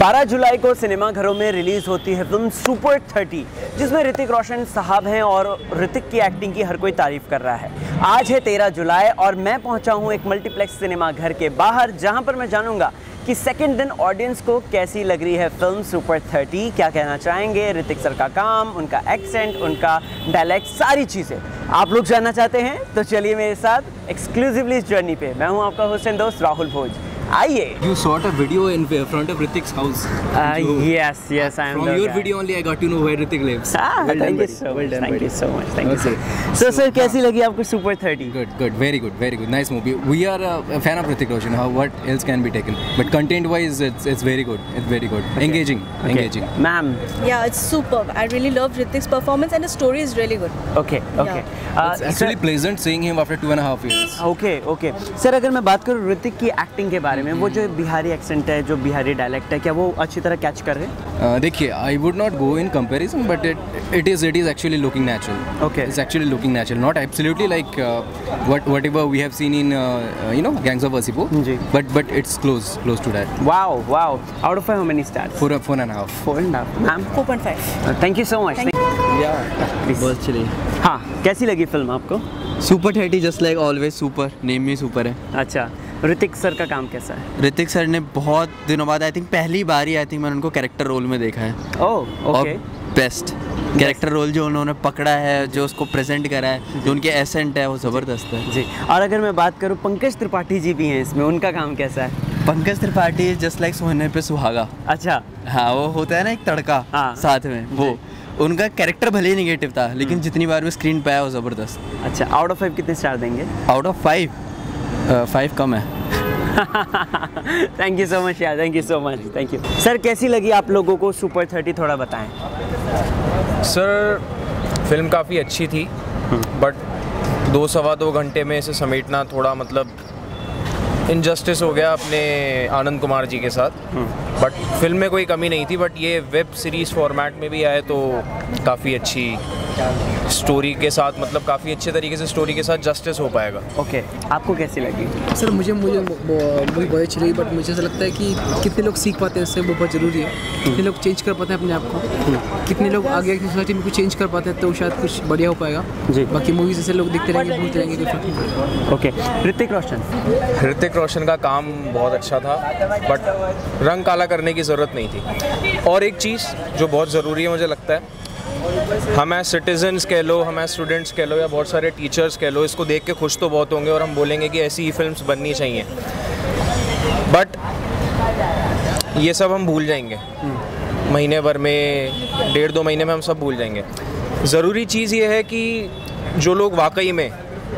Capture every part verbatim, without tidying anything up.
बारह जुलाई को सिनेमाघरों में रिलीज होती है फिल्म सुपर थर्टी, जिसमें ऋतिक रोशन साहब हैं और ऋतिक की एक्टिंग की हर कोई तारीफ कर रहा है। आज है तेरह जुलाई और मैं पहुंचा हूं एक मल्टीप्लेक्स सिनेमा घर के बाहर, जहां पर मैं जानूंगा कि सेकेंड दिन ऑडियंस को कैसी लग रही है फिल्म सुपर थर्टी, क्या कहना चाहेंगे ऋतिक सर का काम, उनका एक्सेंट, उनका डायलैक्ट, सारी चीज़ें आप लोग जानना चाहते हैं तो चलिए मेरे साथ एक्सक्लूसिवली इस जर्नी पे। मैं हूं आपका होस्ट एंड दोस्त राहुल भोज। आइए। You shot a video in front of Ritik's house. Uh, yes, yes, I am. From your guy. video only, I got to know where Ritik lives. Ah, well thank you so well much. Thank you so much. Thank okay. you so. So, sir, कैसी लगी आपको Super thirty? Good, good, very good, very good. Nice movie. We are a, a fan of Hrithik Roshan. How what else can be taken? But content-wise, it's it's very good. It's very good. Okay. Engaging, okay. engaging. Ma'am. Yeah, it's superb. I really love Hrithik's performance, and the story is really good. Okay, okay. Yeah. Uh, it's actually sir, pleasant seeing him after two and a half years. Okay, okay. Sir, अगर मैं बात करूँ ऋतिक की acting के बारे में, वो जो बिहारी एक्सेंट है, जो बिहारी डायलेक्ट है, क्या वो अच्छी तरह कैच कर रहे हैं? uh, देखिए, I would not go in comparison, but it it is it is actually looking natural. Okay. It's actually looking natural, not absolutely like uh, what whatever we have seen in uh, you know Gangs of Wasseypur. Ji. But but it's close close to that. Wow, wow. Out of five, how many stars? Four four and a half. Four and a half. Ma'am. four point five. Uh, thank you so much. Thank Yeah. बहुत चली। हाँ, कैसी लगी फिल्म आपको? Super thirty just like always super, name ही super है। अच्छा, ऋतिक सर का काम कैसा है? ऋतिक सर ने बहुत दिनों बाद आई थिंक पहली बार ही आई थिंक मैंने उनको कैरेक्टर रोल में देखा है। Oh, okay. Best character role जो उन्होंने पकड़ा है, जो उसको प्रेजेंट करा है, जो उनके एसेंट है वो ज़बरदस्त है जी। और अगर मैं बात करूँ, पंकज त्रिपाठी जी भी हैं इसमें, उनका काम कैसा है? पंकज त्रिपाठी जस्ट लाइक सोने पे सुहागा। अच्छा। हाँ, वो होता है ना एक तड़का। हाँ। साथ में वो उनका कैरेक्टर भले ही नेगेटिव था, लेकिन जितनी बार वो स्क्रीन पे आया वो ज़बरदस्त। अच्छा, आउट ऑफ फाइव कितने स्टार देंगे? आउट ऑफ फाइव फाइव कम है। थैंक यू सो मच यार, thank you so much, thank you. Sir, कैसी लगी आप लोगों को सुपर थर्टी, थोड़ा बताएं। सर, फिल्म काफ़ी अच्छी थी, बट दो सवा दो घंटे में इसे समेटना थोड़ा मतलब इनजस्टिस हो गया अपने आनंद कुमार जी के साथ। बट फिल्म में कोई कमी नहीं थी, बट ये वेब सीरीज़ फॉर्मेट में भी आए तो काफ़ी अच्छी स्टोरी के साथ, मतलब काफ़ी अच्छे तरीके से स्टोरी के साथ जस्टिस हो पाएगा। ओके, आपको कैसी लगी? सर, मुझे मुझे मूवी बहुत अच्छी लगी, बट मुझे ऐसा लगता है कि कितने लोग सीख पाते हैं इससे, वो बहुत ज़रूरी है। कितने लोग चेंज कर पाते हैं अपने आप को, कितने लोग आगे की सोसाइटी में कुछ चेंज कर पाते हैं, तो शायद कुछ बढ़िया हो पाएगा जी। बाकी मूवीज ऐसे लोग देखते रहेंगे, भूलते रहेंगे, कोई फर्क नहीं पड़ेगा। ओके, ऋतिक रोशन ऋतिक रोशन का काम बहुत अच्छा था, बट रंग काला करने की ज़रूरत नहीं थी। और एक चीज़ जो बहुत ज़रूरी है मुझे लगता है, हम एज सिटीजन्स कह लो, हम एज स्टूडेंट्स कह लो, या बहुत सारे टीचर्स कह लो, इसको देख के खुश तो बहुत होंगे और हम बोलेंगे कि ऐसी ही फिल्म्स बननी चाहिए, बट ये सब हम भूल जाएंगे महीने भर में, डेढ़ दो महीने में हम सब भूल जाएंगे। ज़रूरी चीज़ ये है कि जो लोग वाकई में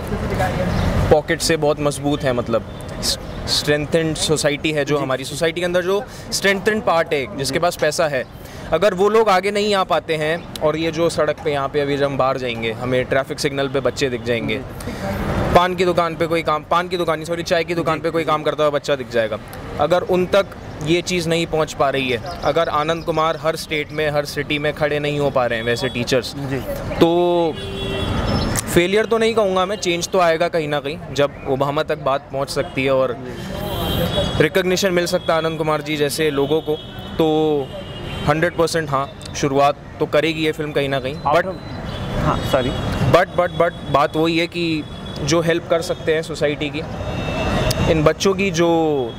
पॉकेट से बहुत मजबूत हैं, मतलब स्ट्रेंथेंड सोसाइटी है, जो हमारी सोसाइटी के अंदर जो स्ट्रेंथेंड पार्ट है, जिसके पास पैसा है, अगर वो लोग आगे नहीं आ पाते हैं, और ये जो सड़क पे यहाँ पे अभी जब हम बाहर जाएंगे, हमें ट्रैफिक सिग्नल पे बच्चे दिख जाएंगे, पान की दुकान पे कोई काम पान की दुकान सॉरी चाय की दुकान पे कोई काम करता हुआ बच्चा दिख जाएगा। अगर उन तक ये चीज़ नहीं पहुँच पा रही है, अगर आनंद कुमार हर स्टेट में, हर सिटी में खड़े नहीं हो पा रहे हैं वैसे टीचर्स, तो फेलियर तो नहीं कहूँगा मैं, चेंज तो आएगा कहीं ना कहीं, जब ओबामा तक बात पहुँच सकती है और रिकग्निशन मिल सकता है आनंद कुमार जी जैसे लोगों को, तो हंड्रेड परसेंट हाँ, शुरुआत तो करेगी ये फिल्म कहीं ना कहीं। बट हाँ सॉरी बट बट बट बात वही है कि जो हेल्प कर सकते हैं सोसाइटी की, इन बच्चों की जो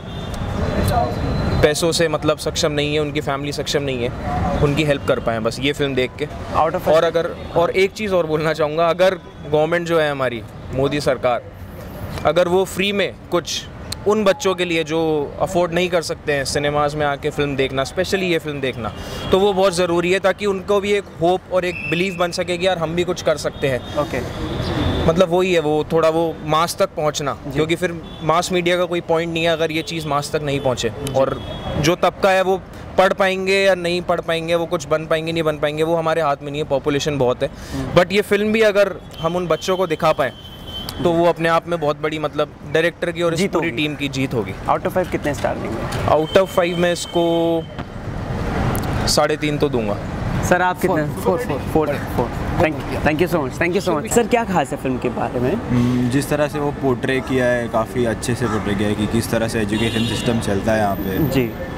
पैसों से मतलब सक्षम नहीं है, उनकी फैमिली सक्षम नहीं है, उनकी हेल्प कर पाएँ बस ये फिल्म देख के। आउट ऑफ और अगर और एक चीज़ और बोलना चाहूँगा, अगर गवर्नमेंट जो है हमारी मोदी सरकार, अगर वो फ्री में कुछ उन बच्चों के लिए जो अफोर्ड नहीं कर सकते हैं सिनेमाज में आके फिल्म देखना, स्पेशली ये फिल्म देखना, तो वो बहुत ज़रूरी है, ताकि उनको भी एक होप और एक बिलीव बन सके कि यार हम भी कुछ कर सकते हैं। ओके, मतलब वही है, वो थोड़ा वो मास तक पहुंचना, क्योंकि फिर मास मीडिया का कोई पॉइंट नहीं है अगर ये चीज़ मास तक नहीं पहुंचे। और जो तबका है वो पढ़ पाएंगे या नहीं पढ़ पाएंगे, वो कुछ बन पाएंगे नहीं बन पाएंगे, वो हमारे हाथ में नहीं है, पॉपुलेशन बहुत है। बट ये फिल्म भी अगर हम उन बच्चों को दिखा पाएँ तो वो अपने आप में बहुत बड़ी, मतलब डायरेक्टर की और इस पूरी टीम की जीत होगी। आउट ऑफ फाइव कितने स्टार देंगे? आउट ऑफ फाइव मैं इसको साढ़े तीन तो दूंगा। सर, आप कितने? Four four four four thank you thank you so much thank you so much. Sir, क्या खास है फिल्म के बारे में? जिस तरह से वो पोर्ट्रे किया है, काफ़ी अच्छे से पोर्ट्रे किया है कि किस तरह से एजुकेशन सिस्टम चलता है यहाँ पे जी,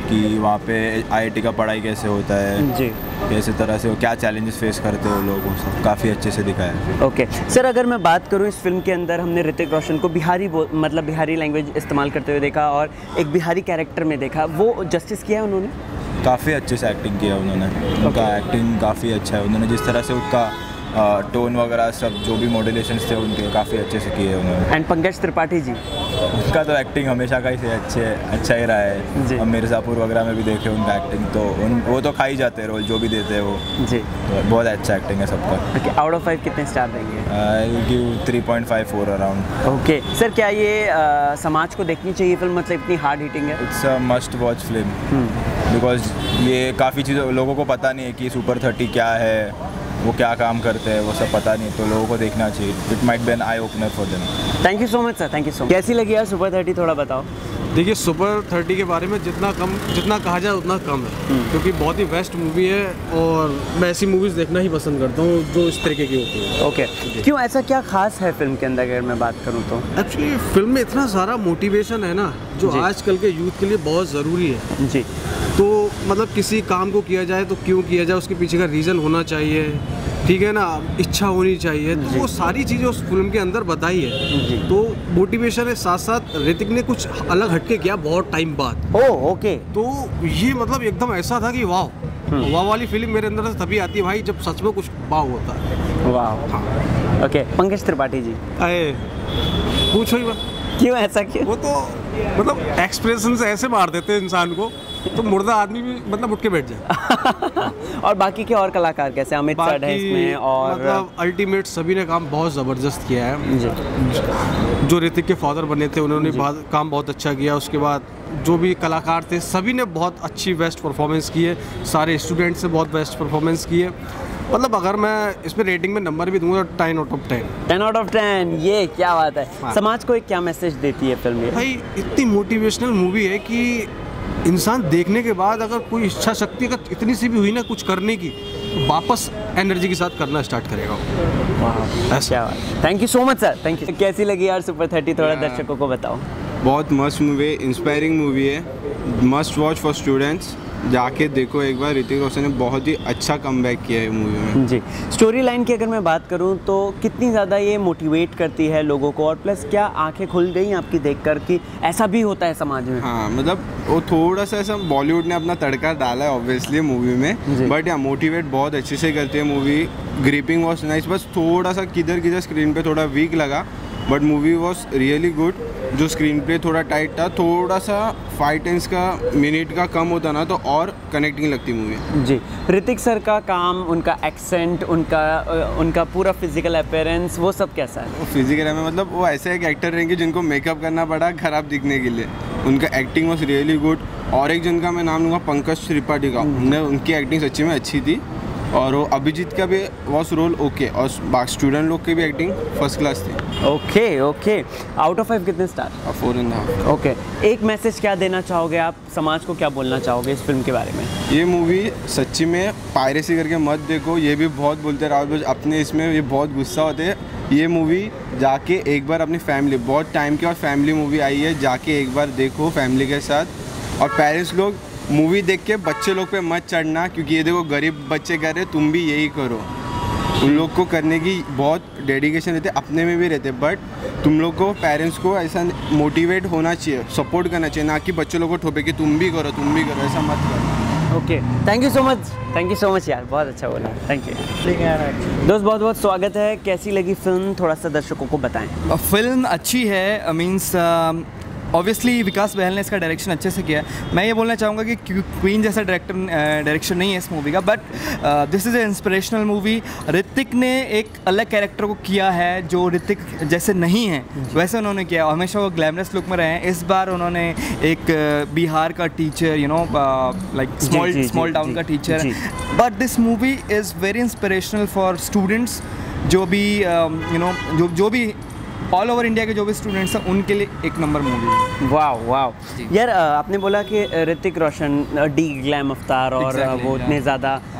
कि वहाँ पे आईआईटी का पढ़ाई कैसे होता है जी, कैसे तरह से वो क्या चैलेंजेस फेस करते हैं वो लोग, वो सब काफ़ी अच्छे से दिखाया है। ओके सर, अगर मैं बात करूं इस फिल्म के अंदर हमने ऋतिक रोशन को बिहारी मतलब बिहारी लैंग्वेज इस्तेमाल करते हुए देखा और एक बिहारी कैरेक्टर में देखा, वो जस्टिस किया है उन्होंने? काफ़ी अच्छे से एक्टिंग किया उन्होंने, उनका एक्टिंग काफ़ी अच्छा है। उन्होंने जिस तरह से उनका टोन वगैरह सब जो भी मॉड्यूलेशंस थे उनके काफ़ी अच्छे से किए उन्होंने। एंड पंकज त्रिपाठी जी, उनका तो एक्टिंग हमेशा का ही से अच्छे अच्छा ही रहा है। अब मिर्ज़ापुर वगैरह में भी देखे उनका एक्टिंग, तो उन वो तो खा ही जाते हैं रोल जो भी देते हैं वो जी, तो बहुत अच्छा एक्टिंग है सबका। ओके, आउट ऑफ फाइव कितने स्टार देंगे? I give three point five four around. Okay sir, क्या ये आ, समाज को देखनी चाहिए फिल्म, मतलब इतनी हार्ड हिटिंग है? It's a must watch film because ये काफ़ी चीज़ें लोगों को पता नहीं है कि सुपर थर्टी क्या है, वो क्या काम करते हैं, वो सब पता नहीं, तो लोगों को देखना चाहिए। It might be an eye opener for them. Thank you so much sir, thank you so much. कैसी लगी यार सुपर थर्टी, थोड़ा बताओ। देखिए, सुपर थर्टी के बारे में जितना कम जितना कहा जाए उतना कम है, क्योंकि बहुत ही बेस्ट मूवी है और मैं ऐसी मूवीज़ देखना ही पसंद करता हूँ जो इस तरीके की होती है। ओके, क्यों, ऐसा क्या खास है फिल्म के अंदर अगर मैं बात करूँ तो? एक्चुअली फिल्म में इतना सारा मोटिवेशन है ना जो आजकल के यूथ के लिए बहुत ज़रूरी है जी। तो मतलब किसी काम को किया जाए तो क्यों किया जाए, उसके पीछे का रीज़न होना चाहिए, ठीक है ना, इच्छा होनी चाहिए, तो वो सारी चीज़ें उस फिल्म के अंदर बताई है। तो मोटिवेशन के साथ साथ ऋतिक ने कुछ अलग हटके किया बहुत टाइम बाद। ओह ओके, तो ये मतलब एकदम ऐसा था कि वाह वाह वाली फिल्म मेरे अंदर से तभी आती है भाई जब सच में कुछ वाह होता है। वाह, हाँ। ओके, पंकज त्रिपाठी जी, अरे पूछो ही मत, क्यों, ऐसा क्यों? वो तो मतलब एक्सप्रेशन से ऐसे मार देते हैं इंसान को तो मुर्दा आदमी भी मतलब उठ के बैठ जाए। और बाकी के और कलाकार कैसे? अमित सर है इसमें और मतलब अल्टीमेट सभी ने काम बहुत ज़बरदस्त किया है जी। जो ऋतिक के फादर बने थे उन्होंने बहुत काम बहुत अच्छा किया। उसके बाद जो भी कलाकार थे सभी ने बहुत अच्छी बेस्ट परफॉर्मेंस की है, सारे स्टूडेंट्स ने बहुत बेस्ट परफॉर्मेंस की है। मतलब अगर मैं इसमें रेटिंग में नंबर भी दूंगा तो ten out of ten. Ten out of ten, ये क्या बात है। हाँ। समाज को एक क्या मैसेज देती है फिल्म ये? भाई इतनी मोटिवेशनल मूवी है कि इंसान देखने के बाद अगर कोई इच्छा शक्ति अगर इतनी सी भी हुई ना कुछ करने की, तो वापस एनर्जी के साथ करना स्टार्ट करेगा। क्या बात, thank you so much sir, thank you. कैसी लगी यार सुपर थर्टी, थोड़ा दर्शकों को बताओ। बहुत मस्त मूवी है, इंस्पायरिंग मूवी है, मस्ट वॉच फॉर स्टूडेंट्स। जाके देखो एक बार, ऋतिक रोशन ने बहुत ही अच्छा कमबैक किया है मूवी में जी। स्टोरी लाइन की अगर मैं बात करूं तो कितनी ज़्यादा ये मोटिवेट करती है लोगों को, और प्लस क्या आंखें खुल गई आपकी देखकर कि ऐसा भी होता है समाज में? हाँ, मतलब वो थोड़ा सा ऐसा बॉलीवुड ने अपना तड़का डाला है ऑब्वियसली मूवी में, बट यहाँ मोटिवेट बहुत अच्छे से करती है मूवी। ग्रिपिंग वॉज नाइस, बस थोड़ा सा किधर किधर स्क्रीन पे थोड़ा वीक लगा, but movie was really good. जो स्क्रीन प्ले थोड़ा टाइट था, थोड़ा सा फाइव टेंस का मिनट का कम होता ना तो और कनेक्टिंग लगती मूवी जी। ऋतिक सर का काम, उनका एक्सेंट, उनका उनका पूरा फिजिकल अपीयरेंस, वो सब कैसा है? फिजिकल में मतलब वो ऐसे एक एक्टर रहेंगे जिनको मेकअप करना पड़ा खराब दिखने के लिए। उनका एक्टिंग वॉज रियली गुड। और एक जिनका मैं नाम लूँगा पंकज त्रिपाठी का, उनने उनकी एक्टिंग सच्ची में अच्छी थी। और वो अभिजीत का भी वॉस रोल ओके, और बाकी स्टूडेंट लोग की भी एक्टिंग फर्स्ट क्लास थी। Okay okay, out of five कितने star? Four and half. Okay, एक मैसेज क्या देना चाहोगे आप, समाज को क्या बोलना चाहोगे इस फिल्म के बारे में? ये मूवी सच्ची में पायरेसी करके मत देखो, ये भी बहुत बोलते हैं राहुल अपने इसमें, ये बहुत गुस्सा होते हैं। ये मूवी जाके एक बार अपनी फैमिली, बहुत टाइम के बाद फैमिली मूवी आई है, जाके एक बार देखो फैमिली के साथ। और पेरेंट्स लोग मूवी देख के बच्चे लोग पे मत चढ़ना, क्योंकि ये देखो गरीब बच्चे कर रहे, तुम भी यही करो। उन लोग को करने की बहुत डेडिकेशन रहते, अपने में भी रहते, बट तुम लोग को पेरेंट्स को ऐसा मोटिवेट होना चाहिए, सपोर्ट करना चाहिए, ना कि बच्चे लोग को ठोपे कि तुम भी करो तुम भी करो, ऐसा मत करो। Okay, thank you so much, thank you so much यार, बहुत अच्छा बोला, थैंक यू। दोस्त बहुत बहुत स्वागत है, कैसी लगी फिल्म, थोड़ा सा दर्शकों को बताएं। फिल्म अच्छी है, मीन्स ऑब्वियसली विकास बहल ने इसका डायरेक्शन अच्छे से किया है। मैं ये बोलना चाहूँगा कि क्वीन जैसा डायरेक्टर डायरेक्शन नहीं है इस मूवी का, but this is a inspirational movie. ऋतिक ने एक अलग कैरेक्टर को किया है जो ऋतिक जैसे नहीं है वैसे उन्होंने किया, हमेशा वो ग्लैमरस लुक में रहे हैं। इस बार उन्होंने एक बिहार का teacher, you know like small small town का teacher, but this movie is very inspirational for students, जो भी यू नो जो जो भी ऑल ओवर इंडिया के जो भी स्टूडेंट्स हैं उनके लिए एक नंबर मूवी है। वाह वाह यार, आपने बोला कि ऋतिक रोशन डी ग्लैम अवतार और exactly, वो इतने ज़्यादा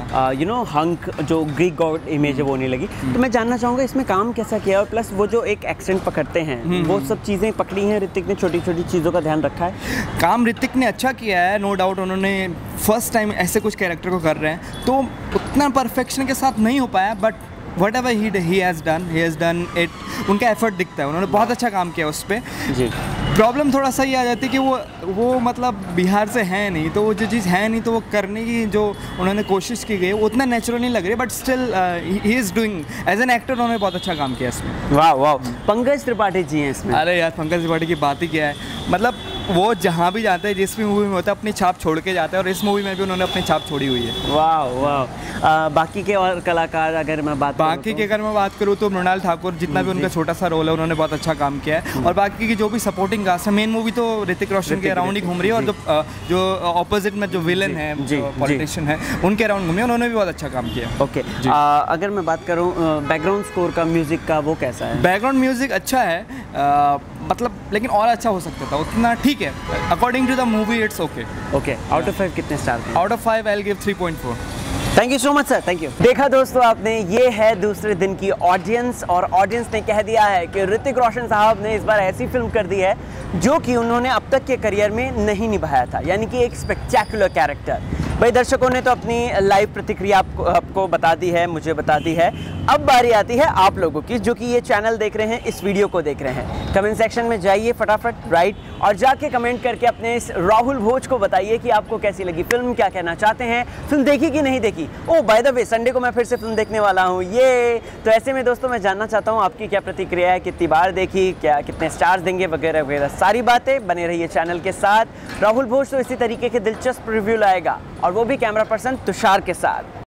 यू नो हंक जो ग्रीक गॉड इमेज है वो नहीं लगी। तो मैं जानना चाहूँगा इसमें काम कैसा किया और प्लस वो जो एक एक्सेंट पकड़ते हैं वो सब चीज़ें पकड़ी हैं ऋतिक ने, छोटी छोटी चीज़ों का ध्यान रखा है। काम ऋतिक ने अच्छा किया है, नो डाउट। उन्होंने फर्स्ट टाइम ऐसे कुछ कैरेक्टर को कर रहे हैं तो उतना परफेक्शन के साथ नहीं हो पाया, but whatever he he has done he has done it, उनका एफर्ट दिखता है, उन्होंने बहुत अच्छा काम किया उस पर। जी प्रॉब्लम थोड़ा सा ये आ जाती है कि वो वो मतलब बिहार से है नहीं, तो वो जो चीज़ है नहीं तो वो करने की जो उन्होंने कोशिश की गई वो उतना नेचुरल नहीं लग रही, but still he is doing as an actor, उन्होंने बहुत अच्छा काम किया इसमें। वाह वाह, पंकज त्रिपाठी जी हैं इसमें। अरे यार पंकज त्रिपाठी की बात ही क्या है, मतलब वो जहाँ भी जाते हैं जिस भी मूवी में होता है अपनी छाप छोड़ के जाते हैं और इस मूवी में भी उन्होंने अपनी छाप छोड़ी हुई है। वाह वाह। बाकी के और कलाकार अगर मैं बात बाकी के अगर मैं बात करूँ तो मृणाल ठाकुर जितना भी उनका छोटा सा रोल है उन्होंने बहुत अच्छा काम किया है, और बाकी की जो भी सपोर्टिंग कास्ट है, मेन मूवी तो ऋतिक रोशन के अराउंड ही घूम रही है, और जो जो ऑपोजिट में जो विलन है, पॉलिटिशियन है, उनके अराउंड घूमी, उन्होंने भी बहुत अच्छा काम किया। ओके, अगर मैं बात करूँ बैकग्राउंड स्कोर का, म्यूजिक का, वो कैसा है? बैकग्राउंड म्यूजिक अच्छा है, मतलब लेकिन और अच्छा हो सकता था, उतना ठीक है, according to the movie it's okay. Okay, out of five कितने स्टार हैं? Out of five I will give three point four. Thank you so much sir, thank you. देखा दोस्तों आपने, ये है दूसरे दिन की ऑडियंस, और ऑडियंस ने कह दिया है कि ऋतिक रोशन साहब ने इस बार ऐसी फिल्म कर दी है जो कि उन्होंने अब तक के करियर में नहीं निभाया था, यानी कि एक स्पेक्टैकुलर कैरेक्टर। भाई दर्शकों ने तो अपनी लाइव प्रतिक्रिया आपको, आपको बता दी है, मुझे बता दी है। अब बारी आती है आप लोगों की, जो कि ये चैनल देख रहे हैं, इस वीडियो को देख रहे हैं। कमेंट सेक्शन में जाइए फटाफट, राइट, और जाके कमेंट करके अपने इस राहुल भोज को बताइए कि आपको कैसी लगी फिल्म, क्या कहना चाहते हैं, फिल्म देखी कि नहीं देखी। Oh by the way, Sunday को मैं फिर से फिल्म देखने वाला हूँ, ये तो ऐसे में दोस्तों मैं जानना चाहता हूँ आपकी क्या प्रतिक्रिया है, कितनी बार देखी, क्या कितने स्टार्स देंगे, वगैरह वगैरह सारी बातें। बने रहिए चैनल के साथ। राहुल भोज तो इसी तरीके के दिलचस्प रिव्यू लाएगा, और वो भी कैमरा पर्सन तुषार के साथ।